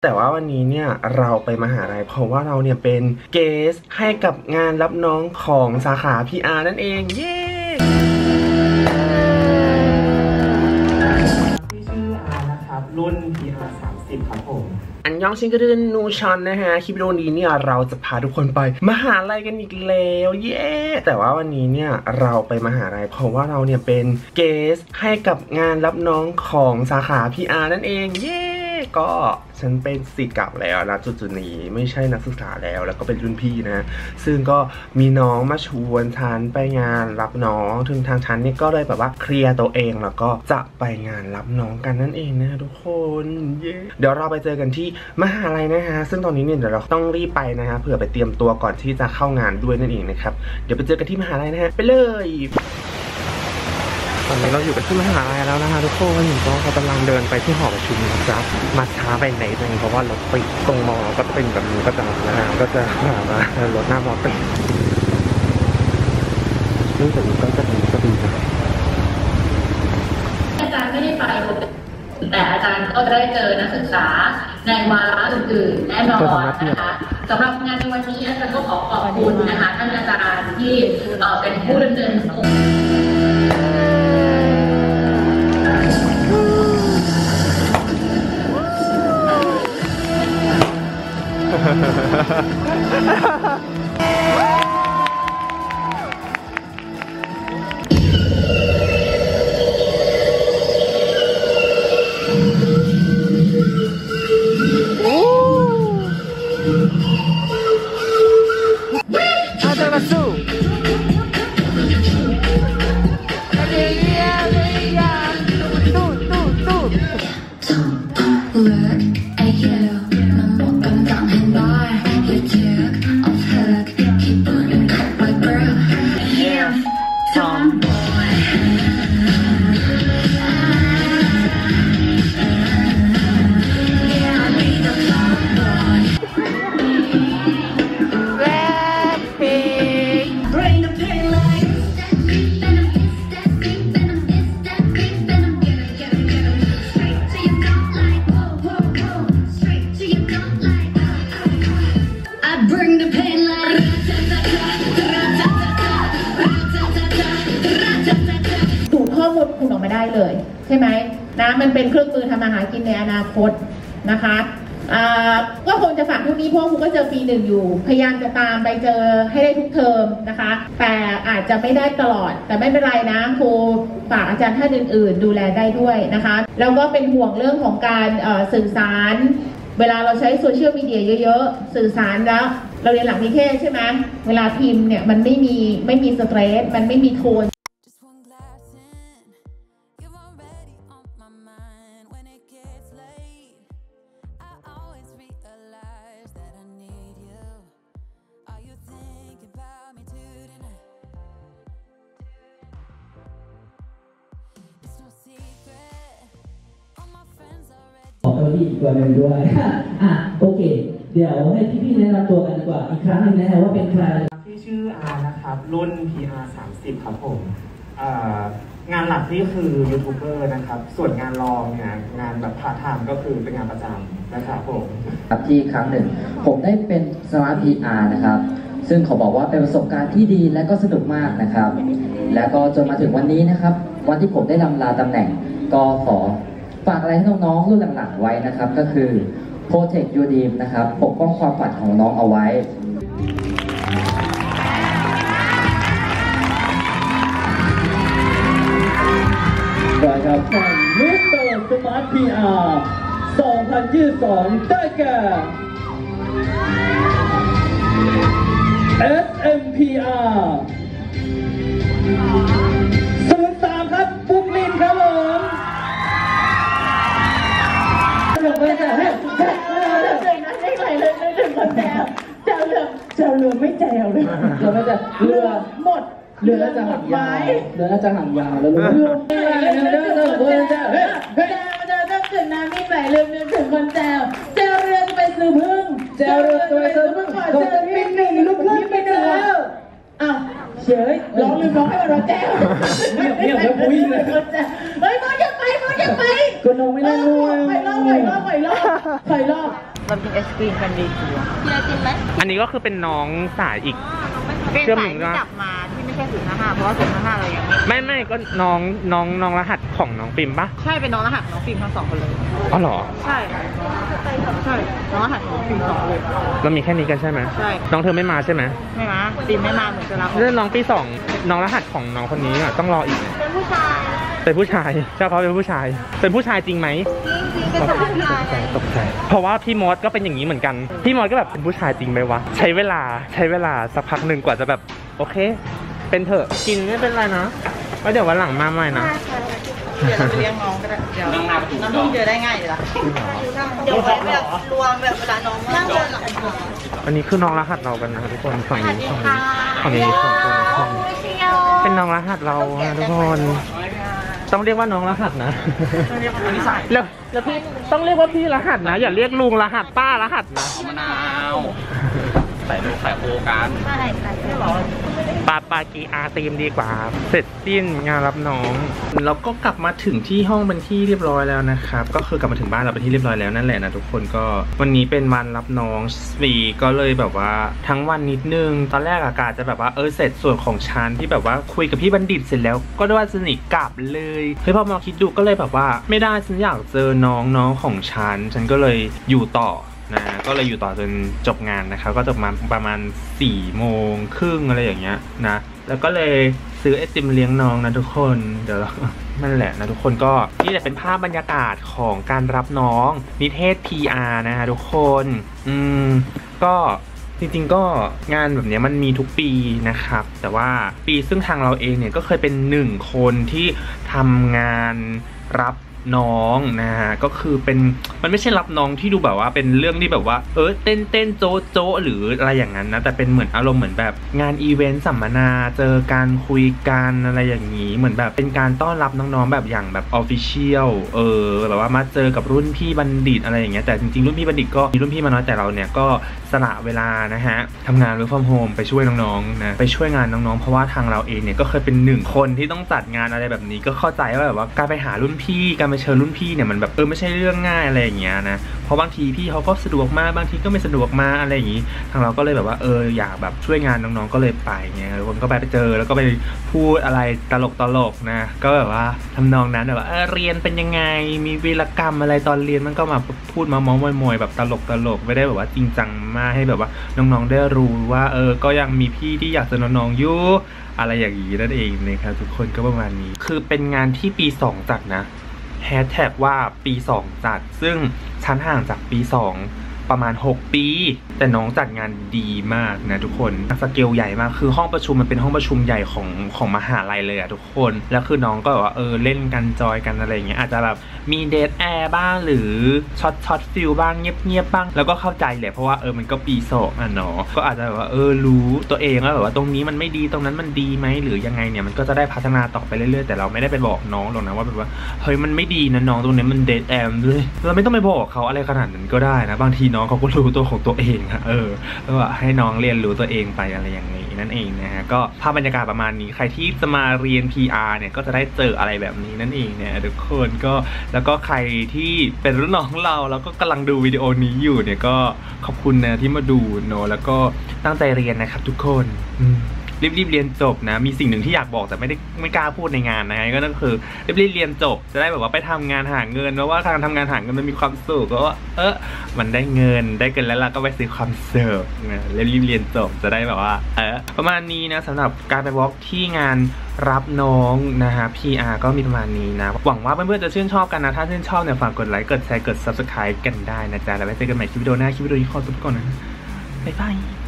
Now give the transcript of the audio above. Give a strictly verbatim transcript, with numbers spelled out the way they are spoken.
แต่ว่าวันนี้เนี่ยเราไปมหาลัยเพราะว่าเราเนี่ยเป็นเกสให้กับงานรับน้องของสาขา พี อาร์ นั่นเองเย้ที่ชื่ออาร์นะครับรุ่น พี อาร์ สามสิบครับผมอันยองชิงกระดืนนูชอนนะฮะคลิปวิดีโอนี้เนี่ยเราจะพาทุกคนไปมหาลัยกันอีกแล้วเย้แต่ว่าวันนี้เนี่ยเราไปมหาลัยเพราะว่าเราเนี่ยเป็นเกสให้กับงานรับน้องของสาขา พี อาร์ นั่นเองเย้ก็ฉันเป็นศิษย์เก่าแล้วนะจุดๆนี้ไม่ใช่นักศึกษาแล้วแล้วก็เป็นรุ่นพี่นะซึ่งก็มีน้องมาชวนฉันไปงานรับน้องถึงทางฉันเนี่ยก็เลยแบบว่าเคลียร์ตัวเองแล้วก็จะไปงานรับน้องกันนั่นเองนะทุกคนเย้เดี๋ยวเราไปเจอกันที่มหาลัยนะฮะซึ่งตอนนี้เนี่ยเดี๋ยวเราต้องรีบไปนะฮะเผื่อไปเตรียมตัวก่อนที่จะเข้างานด้วยนั่นเองนะครับเดี๋ยวไปเจอกันที่มหาลัยนะฮะไปเลยตอนนี้เราอยู่กันที่มหาลัยแล้วนะคะทุกคนก็กำลังเดินไปที่หอประชุมนะครับมาช้าไปไหนนึงเพราะว่ารถติดตรงมอก็จะเป็นแบบนี้ก็จะนะฮะก็จะมารถหน้ามอติดซึ่งแต่นี้ก็จะดีก็ดีนะอาจารย์ไม่ได้ไปแต่อาจารย์ก็ได้เจอนักศึกษาในวาระอื่นๆแน่นอนนะคะสำหรับงานในวันนี้อาจารย์ก็ขอขอบคุณนะคะท่านอาจารย์ที่เป็นผู้ดำเนินโครงคุณออกมาได้เลยใช่ไหมนะมันเป็นเครื่องมือทำมาหากินในอนาคตนะคะก็คงจะฝากพวกนี้เพราะครูก็เจอปีหนึ่งอยู่พยายามจะตามไปเจอให้ได้ทุกเทอมนะคะแต่อาจจะไม่ได้ตลอดแต่ไม่เป็นไรนะครูฝากอาจารย์ท่านอื่นๆดูแลได้ด้วยนะคะแล้วก็เป็นห่วงเรื่องของการสื่อสารเวลาเราใช้โซเชียลมีเดียเยอะๆสื่อสารแล้วเราเรียนหลักนิเทศใช่ไหมเวลาพิมพ์เนี่ยมันไม่มีไม่มีสเตรสมันไม่มีโทนขอเก้าอี้อีกตัวหนึ่งด้วยอ่ะโอเคเดี๋ยวให้พี่ๆแนะนำตัวกันดีกว่าอีกครั้งหนึ่งนะฮะว่าเป็นใครที่ชื่ออาร์นะครับรุ่น พี อาร์ สามสิบครับผมงานหลักนี่คือยูทูบเบอร์นะครับส่วนงานรองเนี่ยงานแบบพาร์ทไทม์ก็คือเป็นงานประจำนะครับผมครับที่ครั้งหนึ่งผมได้เป็นสมาร์ท พี อาร์ นะครับซึ่งขอบอกว่าเป็นประสบการณ์ที่ดีและก็สนุกมากนะครับและก็จนมาถึงวันนี้นะครับวันที่ผมได้ลำลาตำแหน่งก็ขอฝากอะไรให้น้องๆรุ่นหลังๆไว้นะครับก็คือ Protect Your Dream นะครับปกป้องความฝันของน้องเอาไว้ได้ครับฝั่งมิสเตอร์สมาร์ท พี อาร์ สองพันยี่สิบสองได้แก่ เอส เอ็ม พี อาร์ ศูนย์สามครับบุกลินครับผมเรื่องไม่แจ๋วเรื่องเลยนะไม่ไหวเลยไม่ถึงคนแจ๋วแจ๋วเรือแจ๋วเรือไม่แจ๋วเลยเรือไม่แจ๋วเรือหมดเรือจะหักยาวเรือจะหักยาวแล้วเรือเรือเรือเรือเรือเรือเรือเรือเรือเรือต้องถึงน้ำมีไหลเรือนึกถึงคนแจ๋วแจ๋วเรือจะไปซื้อพึ่งแจ๋วเรือจะไปซื้อพึ่งขอเจอพี่หนึ่งลูกพี่ไปเจออ้าวเฉยร้องลืมร้องให้มันร้องแจ๋วเนี่ยเนี่ยเดี๋ยวปุ้ยเลยเฮ้ยมออย่าไปมออย่าไปก็น้องไม่ได้ด้วยไปรอบไปรอบไปรอบไปรอบเรากินไอศกรีมกันดีกว่ากินไอติมไหมอันนี้ก็คือเป็นน้องสายอีกเป็นสายที่จับมาที่ไม่ใช่ศูนย์ห้าห้าเพราะว่าศูนย์ห้าห้าเรายังไม่ไม่ไม่ก็น้องน้องน้องรหัสของน้องปิมปะใช่เป็นน้องรหัสน้องฟิล์มทั้งสองคนเลยอ๋อเหรอใช่ใช่น้องรหัสน้องฟิล์มสองคนเลยเรามีแค่นี้กันใช่ไหมใช่น้องเธอไม่มาใช่ไหมไม่มาฟิล์มไม่มาเหมือนจะรับเรื่องน้องปีสองน้องรหัสของน้องคนนี้อ่ะต้องรออีกเป็นผู้ชายเป็นผู้ชายเจ้าเขาเป็นผู้ชาย เป็นผู้ชายจริงไหมจริงๆเป็นผู้ชายตกใจตกใจเพราะว่าพี่มดก็เป็นอย่างนี้เหมือนกันพี่มดก็แบบเป็นผู้ชายจริงไหมวะใช้เวลาใช้เวลาสักพักหนึ่งกว่าจะแบบโอเคเป็นเถอะกินไม่เป็นไรนะแล้วเดี๋ยววันหลังมาใหม่นะเดี๋ยวเราไปเลี้ยงน้องก็ได้เดี๋ยวน้องเพิ่งเจอได้ง่ายเลยล่ะเดี๋ยวไว้แบบรวมแบบเวลาน้องนั่งเดินหลังอันนี้คือน้องรหัสเรากันนะทุกคนฝั่งนี้ฝั่งนี้ฝั่งนี้สองคนคนเป็นน้องรหัสเราทุกคนต้องเรียกว่าน้องรหัสนะแล้วแล้วพี่ต้องเรียกว่าพี่รหัสนะอย่าเรียกลุงรหัสป้ารหัสนะมะนาวใส่ลูกใส่โคกันปาปากีอาตีมดีกว่าเสร็จสิ้นงานรับน้องเราก็กลับมาถึงที่ห้องเป็นที่เรียบร้อยแล้วนะครับก็คือกลับมาถึงบ้านเราเป็นที่เรียบร้อยแล้วนั่นแหละนะทุกคนก็วันนี้เป็นวันรับน้องฟรีก็เลยแบบว่าทั้งวันนิดนึงตอนแรกอากาศจะแบบว่าเออเสร็จส่วนของฉันที่แบบว่าคุยกับพี่บัณฑิตเสร็จแล้วก็ได้ว่าสนิทกลับเลยเฮ้ยพอมาคิดดูก็เลยแบบว่าไม่ได้ฉันอยากเจอน้องน้องของฉันฉันก็เลยอยู่ต่อนะก็เลยอยู่ต่อจนจบงานนะครับก็จบมาประมาณสี่โมงครึ่งอะไรอย่างเงี้ยนะแล้วก็เลยซื้อไอติมเลี้ยงน้องนะทุกคนเดี๋ยวนั่นแหละนะทุกคนก็นี่แหละเป็นภาพบรรยากาศของการรับน้องนิเทศ พี อาร์ นะฮะทุกคนอืมก็จริงๆก็งานแบบนี้มันมีทุกปีนะครับแต่ว่าปีซึ่งทางเราเองเนี่ยก็เคยเป็นหนึ่งคนที่ทำงานรับน้องนะฮะก็คือเป็นมันไม่ใช่รับน้องที่ดูแบบว่าเป็นเรื่องที่แบบว่าเออเต้นเต้นโจ๊ะโจ๊ะหรืออะไรอย่างนั้นนะแต่เป็นเหมือนอารมณ์เหมือนแบบงานอีเวนต์สัมมนาเจอการคุยกันอะไรอย่างนี้เหมือนแบบเป็นการต้อนรับน้องๆแบบอย่างแบบออฟฟิเชียลเออแบบว่ามาเจอกับรุ่นพี่บัณฑิตอะไรอย่างเงี้ยแต่จริงๆรุ่นพี่บัณฑิตก็มีรุ่นพี่มาน้อยแต่เราเนี่ยก็สละเวลานะฮะทำงาน work from home ไปช่วยน้องๆนะไปช่วยงานน้องๆเพราะว่าทางเราเองเนี่ยก็เคยเป็นหนึ่งคนที่ต้องจัดงานอะไรแบบนี้ก็เข้าใจว่าแบบว่าการไปหารุ่นพี่การไปเชิญรุ่นพี่เนี่ยมันแบบเออไม่ใช่เรื่องง่ายอะไรอย่างเงี้ยนะเพราะบางทีพี่เขาก็สะดวกมากบางทีก็ไม่สะดวกมากอะไรอย่างงี้ทางเราก็เลยแบบว่าเอออยากแบบช่วยงานน้องๆก็เลยไปเงี้ยคนก็ไปไปเจอแล้วก็ไปพูดอะไรตลกตลกนะก็แบบว่าทำนองนั้นแบบว่าเออเรียนเป็นยังไงมีวีรกรรมอะไรตอนเรียนมันก็มาพูดมาเม้ามอยๆแบบตลกตลกไม่ได้แบบว่าจริงจังมากให้แบบว่าน้องๆได้รู้ว่าเออก็ยังมีพี่ที่อยากจะน้องๆอยู่อะไรอย่างนี้นั่นเองนะครับทุกคนก็ประมาณนี้คือเป็นงานที่ปีสองจัดนะแฮชแท็กว่าปีสองจัดซึ่งชั้นห่างจากปีสองประมาณหกปีแต่น้องจัดงานดีมากนะทุกคนสเกลใหญ่มากคือห้องประชุมมันเป็นห้องประชุมใหญ่ของของมหาลัยเลยอะทุกคนแล้วคือน้องก็แบบว่าเออเล่นกันจอยกันอะไรอย่างเงี้ยอาจจะแบบมีเดทแอร์บ้างหรือช็อตช็อตฟิลบ้างเงียบๆบ้างแล้วก็เข้าใจแหละเพราะว่าเออมันก็ปีสองอ่ะเนาะก็อาจจะแบบว่าเออรู้ตัวเองว่าแบบว่าตรงนี้มันไม่ดีตรงนั้นมันดีไหมหรือยังไงเนี่ยมันก็จะได้พัฒนาต่อไปเรื่อยๆแต่เราไม่ได้ไปบอกน้องหรอกนะว่าแบบว่าเฮ้ยมันไม่ดีนะน้องตรงนี้มันเดทแอร์ด้วยเราไม่ต้องไปบอกเขาอะไรขนาดนั้นก็ได้นะบางทีน้องเขาก็รู้ตัวของตัวเองอะเออแล้วว่าให้น้องเรียนรู้ตัวเองไปอะไรอย่างนี้นั่นเองนะฮะก็ภาพบรรยากาศประมาณนี้ใครที่จะมาเรียน พี อาร์ เนี่ยก็จะได้เจออะไรแบบนี้นั่นเองเนี่ยทุกคนก็แล้วก็ใครที่เป็นรุ่นน้องเราแล้วก็กำลังดูวิดีโอนี้อยู่เนี่ยก็ขอบคุณนะที่มาดูเนอะแล้วก็ตั้งใจเรียนนะครับทุกคนรีบๆเรียนจบนะมีสิ่งหนึ่งที่อยากบอกแต่ไม่ได้ไม่กล้าพูดในงานนะฮะก็นั่นคือรีบๆเรียนจบจะได้แบบว่าไปทำงานหาเงินเพราะว่าการทำงานหาเงินมันมีความสุขก็ว่าเออมันได้เงินได้เงินแล้วเราก็ไปซื้อความสุขนะรีบๆเรียนจบจะได้แบบว่าเออประมาณนี้นะสำหรับการไปวอล์กที่งานรับน้องนะฮะ พี อาร์ ก็มีประมาณนี้นะหวังว่าเพื่อนๆจะชื่นชอบกันนะถ้าชื่นชอบเนี่ยฝากกดไลค์กดแชร์กด ซับสไครบ์ กันได้นะจ๊ะแล้วไว้เจอกันใหม่คลิปวิดีโอหน้าคลิปวิดีโอนี้ขอตัวก่อนนะบ๊ายบาย